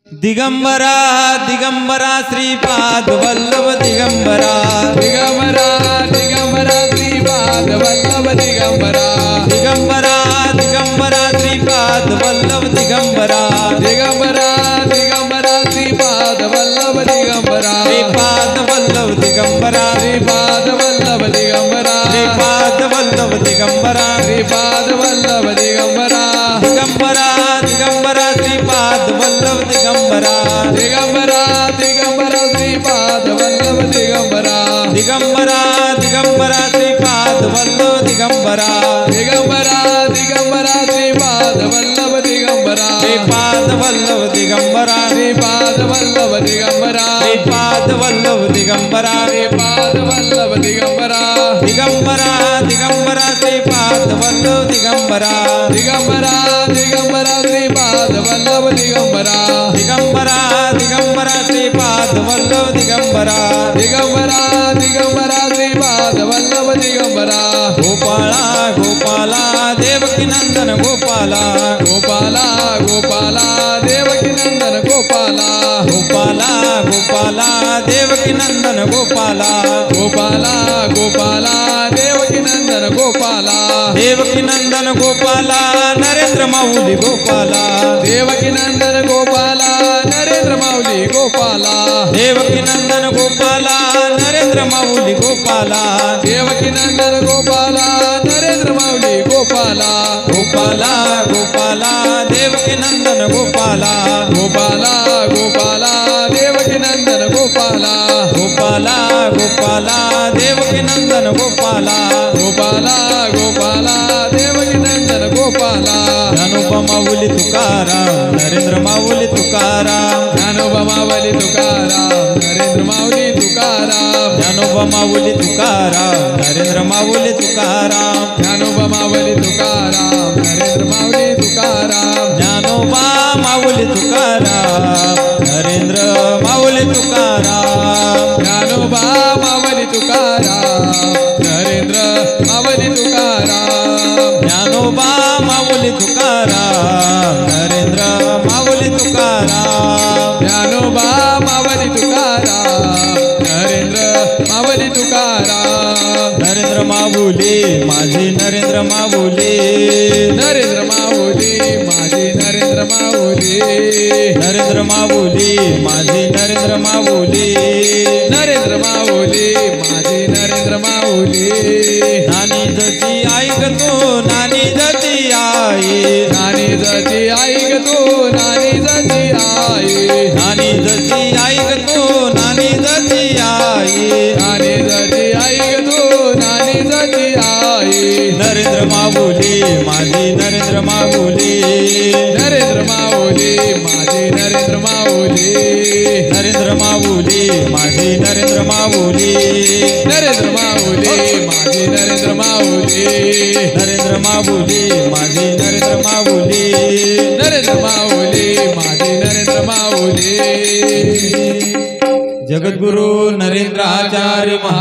दिगंबरा दिगंबरा श्रीपाद वल्लभ दिगंबरा दिगंबरा दिगंबरा श्रीपाद वल्लभ दिगंबरा दिगंबरा दिगंबरा श्रीपाद वल्लभ दिगंबरा दिगंबरा दिगंबरा श्रीपाद वल्लभ दिगंबरा श्रीपाद वल्लभ दिगंबरा श्रीपाद वल्लभ दिगंबरा श्रीपाद वल्लभ दिगंबरा श्रीपाद वल्लभ दिगंबरा दिगंबरा दिगंबरा श्रीपाद वल्लभ दिगंबरा दिगंबरा दिगंबरा श्रीपाद वल्लभ दिगंबरा दिगंबरा दिगंबरा श्रीपाद वल्लभ दिगंबरा दिगंबरा दिगंबरा श्रीपाद वल्लभ दिगंबरा श्रीपाद वल्लभ दिगंबरा श्रीपाद वल्लभ दिगंबरा श्रीपाद वल्लभ दिगंबरा श्रीपाद वल्लभ दिगंबरा दिगंबरा दिगंबरा श्रीपाद वल्लभ दिगंबरा दिगंबरा दिगंबरा श्रीपाद वल्लभ दिगंबरा दिगंबरा दिगंबरा श्रीपाद वल्लभ दिगंबरा दिगंबरा दिगंबरा श्रीपाद वल्लभ दिगंबरा गोपाला गोपाला देवकी नंदन गोपाला गोपाला गोपाला देवकी नंदन गोपाला गोपाला गोपाला देवकी नंदन गोपाला गोपाला गोपाला देवकी नंदन गोपाला देवकी नंदन गोपाला नरेंद्र माऊली गोपाला देवकी नंदन गोपाला नरेंद्र माऊली गोपाला देवकी नंदन गोपाला नरेंद्र माऊली गोपाला देवकी नंदन गोपाला नरेंद्र माऊली गोपाला गोपाला गोपाला देवकी नंदन गोपाला गोपाला गोपाला देवकी नंदन गोपाला गोपाला गोपाला देवकी नंदन गोपाला गोपाला गोपाला देवकी नंदन गोपाला ज्ञानोबा माऊली तुकाराम नरेंद्र माऊली तुकाराम ज्ञानोबा माऊली तुकाराम नरेंद्र माऊली तुकाराम ज्ञानोबा माऊली तुकाराम नरेंद्र माऊली तुकाराम ज्ञानोबा माऊली तुकाराम नरेंद्र माऊली तुकाराम ज्ञानोबा माऊली तुकाराम नरेंद्र माऊली तुकाराम ज्ञानोबा माऊली तुकाराम नरेंद्र माऊली तुकाराम ज्ञानोबा माऊली तुकाराम नरेंद्र माऊली तुकाराम ज्ञानोबा माऊली तुकाराम नरेंद्र माऊली तुकाराम नरेंद्र माऊली माझे नरेंद्र माऊली नरेंद्र माऊली माझे नरेंद्र माऊली नरेंद्र माऊली माझे नरेंद्र माऊली नरेंद्र माऊली माझे नरेंद्र माऊली नानी जची ऐक तू नानी जची आई नानी जची ऐक तू नानी जची आई नानी जची ऐक तू नानी जची आई नानी जची ऐक तू नानी जची आई नरेंद्र माऊली माझी नरेंद्र माऊली नरेंद्र माऊली माझे नरेंद्र माऊली नरेंद्र माऊली माझी नरेंद्र माऊली नरेंद्र माऊली माझे नरेंद्र माऊली नरेंद्र माऊली माझी नरेंद्र माऊली नरेंद्र माऊली माझे नरेंद्र माऊली जगद्गुरु नरेंद्र आचार्य